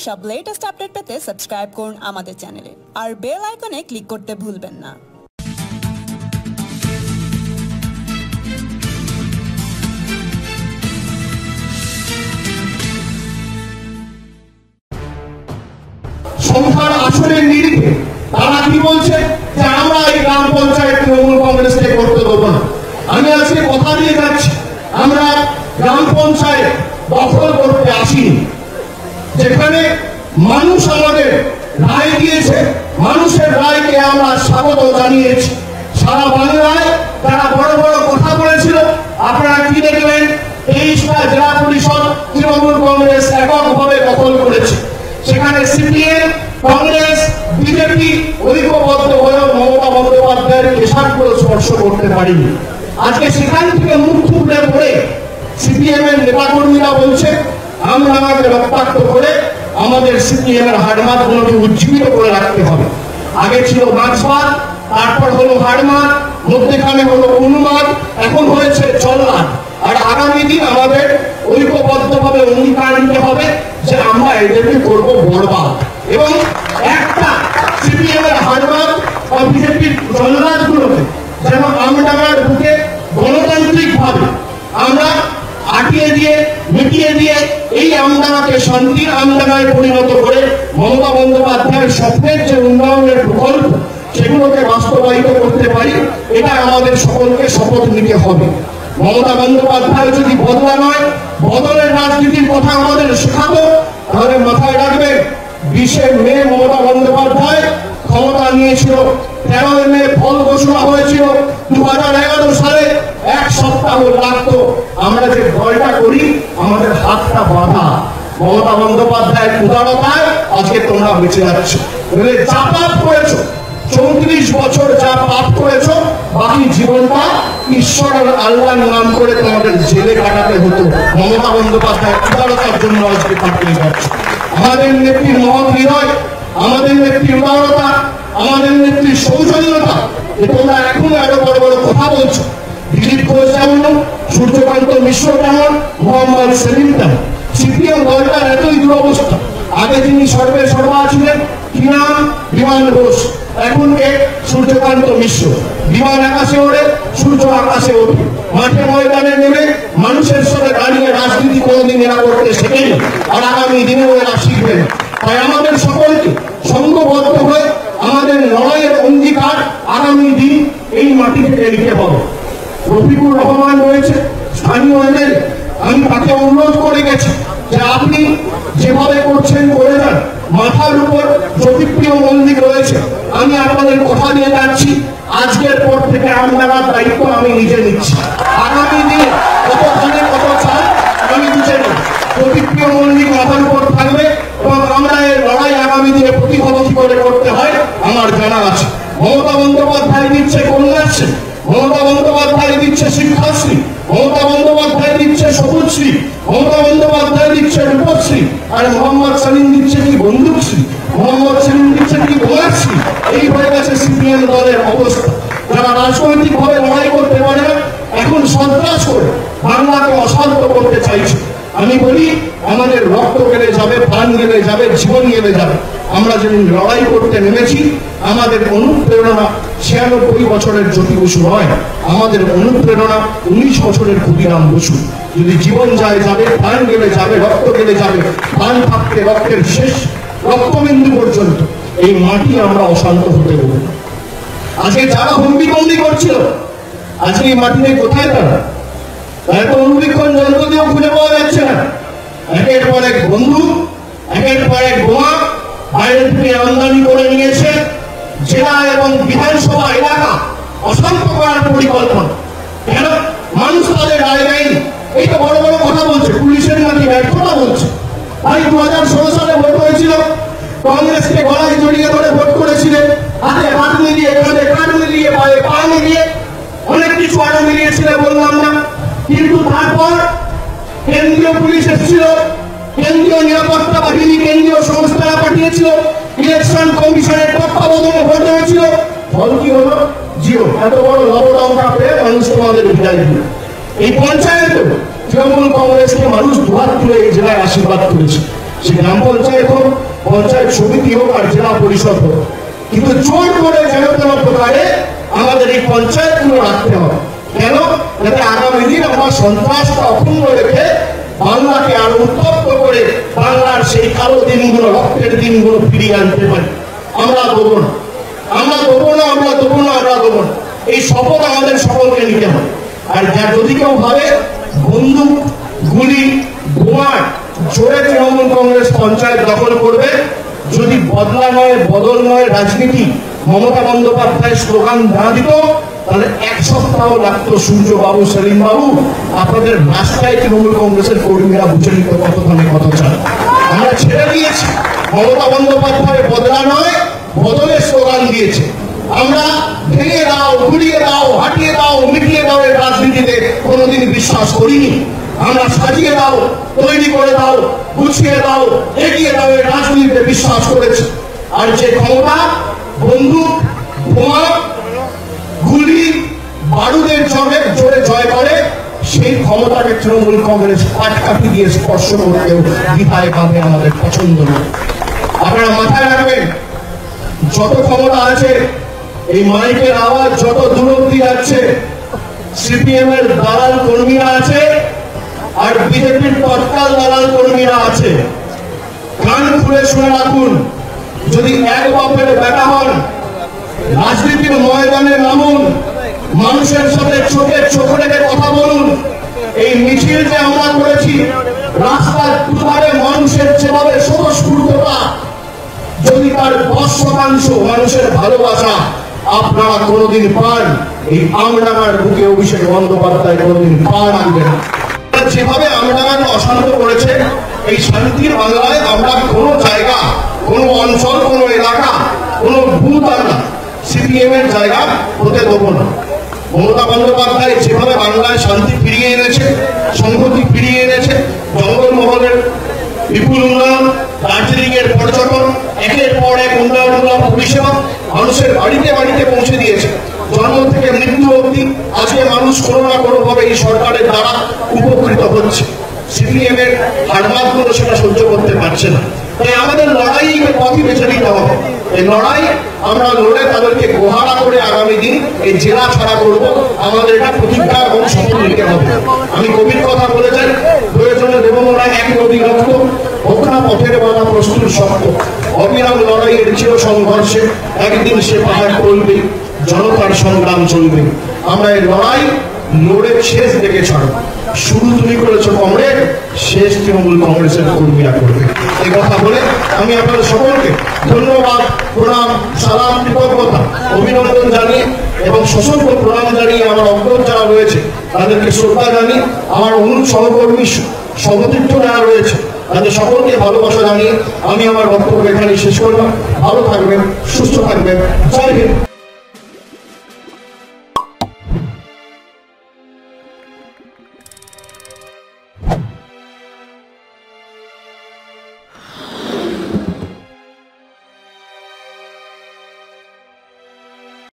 সব latest update পেতে subscribe করুন আমাদের চ্যানেলে আর বেল আইকনে ক্লিক করতে ভুলবেন না। সংখ্যার আসনের নিরিখে তারা কি বলছে যে আমরা এই গ্রাম পঞ্চায়েত তৃণমূল কংগ্রেসকে করতে দেবো না। আমি আজকে কথা দিয়ে যাচ্ছি, আমরা গ্রাম পঞ্চায়েত দখল করতে আসিনি। যেখানে মানুষ আমাদের রায় দিয়েছে, মানুষের রায়কে আমরা স্বাগত জানিয়েছি। সারা বাংলায় তারা বড় বড় কথা বলেছিল, আপনারা কি দেখলেন? 23টা জেলা পরিষদ তৃণমূল কংগ্রেস এককভাবে দখল করেছে। সেখানে সিপিএম, কংগ্রেস, বিজেপি ঐক্যবদ্ধ হয়েও মমতা বন্দ্যোপাধ্যায়ের পেশাগুলো স্পর্শ করতে পারেনি। আজকে সেখান থেকে মুখ থুবড়ে পড়ে সিপিএম এর নেতাকর্মীরা বলছে আমরা আমাদের রক্তাক্ত করে আমাদের সিপিএম এর হাড়মাতগুলোকে উজ্জীবিত করে রাখতে হবে। আগে ছিল মাছবাদ, তারপর হলো হাড়মাত, মধ্যেখানে হলো অনুমাদ, এখন হয়েছে চলনাদ। আর আগামী দিন আমাদের ঐক্যবদ্ধভাবে অঙ্গীকার নিতে হবে যে আমরা এদেরকে করবো বরবাদ। এবং একটা সিপিএম এর হাড়মাত বা বিজেপির চলনাদ গুলোকে যেন আমডাঙ্গার বুকে গণতান্ত্রিক ভাবে আমরা আটিয়ে দিয়ে মিটিয়ে দিয়ে এই আমডাঙ্গাকে শান্তির আমডাঙ্গায় পরিণত করে মমতা বন্দ্যোপাধ্যায়ের স্বপ্নের যে উন্নয়নের প্রকল্প সেগুলোকে বাস্তবায়িত করতে পারি, এটা আমাদের সকলকে শপথ নিতে হবে। মমতা বন্দ্যোপাধ্যায় যদি বদলা নয় বদলের রাজনীতির কথা আমাদের শেখাবো, তাহলে মাথায় রাখবে 20শে মে মমতা বন্দ্যোপাধ্যায় ক্ষমতা নিয়েছিল, 13 মে ফল ঘোষণা হয়েছিল। 2011 সালে এক সপ্তাহ লাগতো আমরা যে ভয়টা করি আমাদের হাতটা বাঁধা। মমতা বন্দ্যোপাধ্যায়ের উদারতায় আজকে তোমরা বেঁচে যাচ্ছ। যা পাপ করেছো 34 বছর যা পাপ করেছো, বাকি জীবনটা ঈশ্বর আর আল্লাহর নাম করে তোমাদের জেলে কাটাতে হতো। মমতা বন্দ্যোপাধ্যায়ের উদারতার জন্য আজকে কাটিয়ে যাচ্ছে। আমাদের নেত্রীর মহৎ হৃদয়, আমাদের নেত্রীর উদারতা, আমাদের নেত্রীর সৌজন্যতা, তোমরা এখনো আরো বড় বড় কথা বলছো। দিলীপ ঘোষ যেমন, সূর্যকান্ত মিশ্র যেমন, মোহাম্মদ সেলিম তেমন। সিপিএম দলটার এতই দুরবস্থা। আগে যিনি সর্বা ছিলেন কি নাম? বিমান ঘোষ। এখন কে? সূর্যকান্ত মিশ্র। বিমান আকাশে ওড়ে, সূর্য আকাশে ওঠে। মাঠে ময়দানে নেমে মানুষের সাথে দাঁড়িয়ে রাজনীতি কোনোদিন এরা করতে শেখেনি, আর আগামী দিনেও এরা শিখবেন। তাই আমাদের সকলকে সংঘবদ্ধ হয়ে আমাদের লড়াইয়ের অঙ্গীকার আগামী দিন এই মাটি থেকে লিখতে হবে। রফিকুর রহমান রয়েছে স্থানীয় এমএলএ, আমি তাকে অনুরোধ করে গেছি যে আপনি যেভাবে করছেন করে যান। মাথার উপর জ্যোতিপ্রিয় মন্দির রয়েছে, আমি আপনাদের কথা দিয়ে যাচ্ছি আজকের পর থেকে আমডাঙ্গার দায়িত্ব আমি নিজে নিচ্ছি। আগামী দিনে কত ধানে কত চাল আমি বুঝে নেব। জ্যোতিপ্রিয় মন্দির মাথার উপর থাকবে এবং আমরা এর লড়াই আগামী দিনে প্রতিহত কি করে করতে হয় আমার জানা আছে। মমতা বন্দ্যোপাধ্যায় দিচ্ছে কন্যাশ্রী, মমতা বন্দ্যোপাধ্যায় দিচ্ছে শিক্ষাশ্রী, মমতা বন্দ্যোপাধ্যায় দিচ্ছে সবুজশ্রী, মমতা বন্দ্যোপাধ্যায় দিচ্ছে রূপশ্রী, আর মোহাম্মদ সেলিম দিচ্ছে কি বন্দুকশ্রী, মোহাম্মদ সেলিম দিচ্ছে কি বোমাশ্রী। এই হয়ে গেছে সিপিএম দলের অবস্থা। যারা রাজনৈতিক ভাবে লড়াই করতে পারে না, এখন সন্ত্রাস করে বাংলাকে অশান্ত করতে চাইছে। আমি বলি আমাদের রক্ত গেলে যাবে, প্রাণ গেলে যাবে, জীবন গেলে যাবে। আমরা যেদিন লড়াই করতে নেমেছি আমাদের অনুপ্রেরণা 96 বছরের জ্যোতি বসু নয়, আমাদের অনুপ্রেরণা 19 বছরের ক্ষুদিরাম বসু। যদি জীবন যায় যাবে, প্রাণ গেলে যাবে, রক্ত গেলে যাবে, প্রাণ থাকতে রক্তের শেষ রক্তবিন্দু পর্যন্ত এই মাটি আমরা অশান্ত হতে দেব না। আজকে যারা হুমকি করছিল আজকে এই মাটিতে কোথায় তারা? তারা তো অনুবীক্ষণ যন্ত্র দিয়েও খুঁজে পাওয়া যাচ্ছে না। একের পর এক বন্দুক, একের পর এক বোমা বাইরে থেকে আমদানি করে নিয়েছে। জেলা এবং বিধানসভা এলাকা অশান্ত করার পরিকল্পনা। কেন? মানুষ তাদের রায় দেয়নি। এই তো বড় বড় কথা বলছে, পুলিশের নাকি ব্যর্থতা বলছে। ভাই 2016 সালে ভোট হয়েছিল, কংগ্রেসকে গলায় জড়িয়ে ধরে ভোট করেছিলেন, হাতে হাত মিলিয়ে, কাঁধে কাঁধ মিলিয়ে, পায়ে পা মিলিয়ে, অনেক কিছু আরো মিলিয়েছিল বললাম না। কিন্তু তারপর কেন্দ্রীয় পুলিশ এসেছিল, কেন্দ্রীয় নিরাপত্তা বাহিনী, কেন্দ্রীয় সংস্থারা পাঠিয়েছিল, ইলেকশন কমিশনের তত্ত্বাবধানে ভোট হয়েছিল। ফল কি হলো? জিরো। এত বড় লবডঙ্কা পেয়ে মানুষ তোমাদের বিদায় দিল। এই পঞ্চায়েত তৃণমূল কংগ্রেসকে মানুষ দুহাত তুলে এই জেলায় আশীর্বাদ করেছে। সে গ্রাম পঞ্চায়েত হোক, পঞ্চায়েত সমিতি হোক আর জেলা পরিষদ হোক, কিন্তু জোর করে যেন তেন প্রকারে আমাদের এই পঞ্চায়েতগুলো রাখতে হবে। কেন? যাতে আগামী দিন আমরা সন্ত্রাসটা অক্ষুণ্ণ রেখে বাংলাকে আরো উত্তপ্ত করে বাংলার সেই কালো দিনগুলো, রক্তের দিনগুলো ফিরিয়ে আনতে পারি। আমরা দেবো না, আমরা দেবো না, আমরা দেবো না, আমরা দেবো না, এই শপথ আমাদের সকলকে নিতে হবে। আর যা যদি কেউ ভাবে বন্দুক, গুলি, বোমার জোরে তৃণমূল কংগ্রেস পঞ্চায়েত দখল করবে, যদি বদলা নয়, বদল নয় রাজনীতি মমতা বন্দ্যোপাধ্যায় স্লোগান না দিত, তাহলে এক সপ্তাহ লাগতো সূর্যবাবু, সেলিম বাবু আপনাদের রাস্তায় তৃণমূল কংগ্রেসের কর্মীরা বুঝে নিত কত দামে কত চায়। আমরা ছেড়ে দিয়েছি, মমতা বন্দ্যোপাধ্যায় বদলা নয় বদলের স্লোগান দিয়েছে। আমরা ভেঙে দাও, ঘুরিয়ে দাও, হাঁটিয়ে দাও, মিটিয়ে দাও এর রাজনীতিতে কোনোদিন বিশ্বাস করিনি। আমরা সাজিয়ে দাও, তৈরি করে দাও, গুছিয়ে দাও, এগিয়ে দাও এর রাজনীতিতে বিশ্বাস করেছি। আর যে ক্ষমতা বন্দুক, বোমা, গুলি, বারুদের জোরে জয় করে, সেই ক্ষমতাকে তৃণমূল কংগ্রেস কাটকাঠি দিয়ে স্পর্শ করতেও দ্বিধায় ভাবে আমাদের পছন্দ নয়। আপনারা মাথায় রাখবেন, যত ক্ষমতা আছে, এই মাইকের আওয়াজ যত দূর অব্দি যাচ্ছে, সিপিএম এর দালাল কর্মীরা আছে আর বিজেপির তৎকাল দালাল কর্মীরা আছে। কান খুলে শুনে রাখুন, যদি এক বাপের বেটা হন, রাজনীতির ময়দানে নামুন, মানুষের সাথে চোখে চোখ রেখে কথা বলুন। এই মিছিল যে আমরা করেছি, রাস্তার দুধারে মানুষের যেভাবে স্বতঃস্ফূর্ততা, যদি তার 10% মানুষের ভালোবাসা আপনারা কোনোদিন পান, এই আমডাঙ্গার বুকে অভিষেক বন্দ্যোপাধ্যায় কোনোদিন পা রাখবে না। যেভাবে আমডাঙ্গাকে অশান্ত করেছে, এই শান্তির বাংলায় আমরা কোনো জায়গা, কোনো অঞ্চল, কোনো এলাকা, কোনো ভূত আমরা সিপিএম এর জায়গা হতে দেবো না। মমতা বন্দ্যোপাধ্যায় যেভাবে বাংলায় শান্তি ফিরিয়ে এনেছে, সংহতি ফিরিয়ে এনেছে, জঙ্গলমহলের বিপুল উন্নয়ন, দার্জিলিং এর পর্যটন, একের পর এক উন্নয়নমূলক পরিষেবা মানুষের বাড়িতে বাড়িতে পৌঁছে দিয়েছে। জন্ম থেকে মৃত্যু অবধি আজকে মানুষ কোনো না কোনো ভাবে এই সরকারের দ্বারা উপকৃত হচ্ছে। সিপিএম এর হারমাতগুলো সেটা সহ্য করতে পারছে না। তাই আমাদের লড়াই পথই বেছে নিতে হবে। এই লড়াই আমরা লড়ে তাদেরকে গোহারা করে আগামী দিন এই জেলা ছাড়া করবো। আমাদের এটা প্রতিজ্ঞা এবং শপথ নিতে হবে। আমি কবির কথা বলেছেন, প্রয়োজনে দেব মোরা এক নদী রক্ত, হোক না পথের বাধা প্রস্তুত শক্ত, অবিরাম লড়াইয়ের চির সংঘর্ষে একদিন সে পাহাড় টলবে, জনতার সংগ্রাম চলবে। আমরা এই লড়াই লড়ে শেষ দেখে ছাড়ব। শুরু তুমি করেছো কংগ্রেস, শেষ তৃণমূল কংগ্রেসের কর্মীরা করবে। এই কথা বলে আমি আপনাদের সকলকে ধন্যবাদ, প্রণাম, সালাম, কৃতজ্ঞতা, অভিনন্দন জানিয়ে এবং সশস্ত্র প্রণাম জানিয়ে আমার অগ্রজ যারা রয়েছে তাদেরকে শ্রদ্ধা জানিয়ে, আমার অনুজ সহকর্মী সহতীর্থ যারা রয়েছে তাদের সকলকে ভালোবাসা জানিয়ে আমি আমার বক্তব্য এখানে শেষ করলাম। ভালো থাকবেন, সুস্থ থাকবেন, জয় হিন্দ।